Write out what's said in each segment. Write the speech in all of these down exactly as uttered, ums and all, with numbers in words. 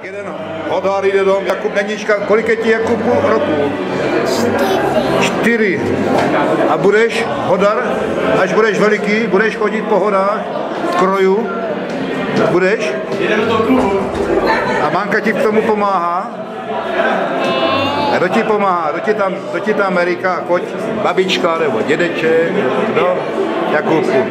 Tak jeden Hodar jde dom, Jakub Neníčka, kolik je ti Jakub roku? Čtyři. A budeš, Hodar, až budeš veliký, budeš chodit po horách, v kroju? Budeš? Jdeme do klubu. A mamka ti k tomu pomáhá? A kdo ti pomáhá? Kdo ti tam, kdo ti tam Amerika, koť, babička nebo dědeček? Kdo? Jakubku?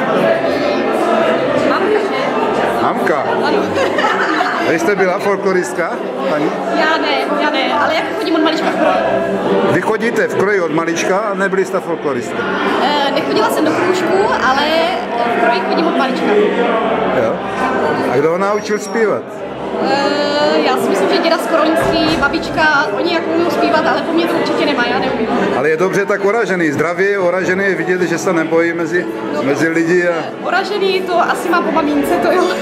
Mamka. Ano. A vy jste byla folkloristka, paní? Já ne, já ne, ale jak chodím od malička v kroji. Vy chodíte v kroji od malička a nebyli jste folkloristka? E, nechodila jsem do krůžku, ale v kroji chodím od malička. Jo. A kdo ho naučil zpívat? E, já si myslím, že děda z Korolínský, babička, oni jako umí zpívat, ale po mně to určitě nemá, já neumím. Ale je dobře tak oražený, zdravě oražený, je vidět, že se nebojí mezi, no, mezi lidi. A... Oražený to asi má po mamince, to jo.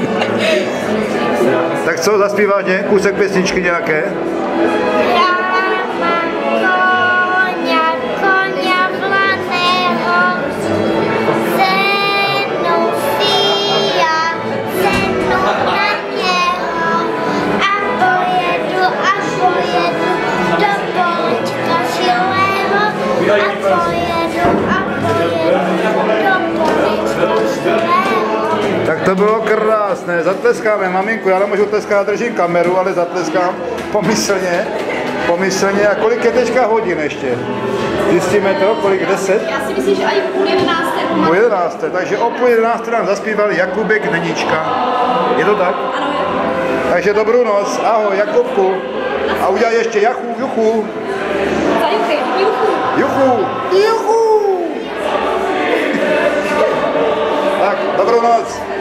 Tak co, zaspíváš ně? Kůsek pěsničky nějaké? Já mám koně, koně vlaného, se mnou fíja, se mnou na něho a pojedu a pojedu do polečka šilého a pojedu a pojedu do polečka šilého. Tak to bylo krásné, zatleskáme maminku, já nemůžu tleskat, držím kameru, ale zatleskám pomyslně, pomyslně. A kolik je teďka hodin ještě? Zjistíme to, kolik, deset? Já si myslím, že i půl jedenácté. Půl jedenácté, takže o půl jedenácté nám zaspíval Jakubek Neníčka. Je to tak? Ano, je. Takže dobrou noc, ahoj Jakubku. A udělej ještě jachu, juchu. Za juchy, juchu. Juchu, juchu. Tak, dobrou noc.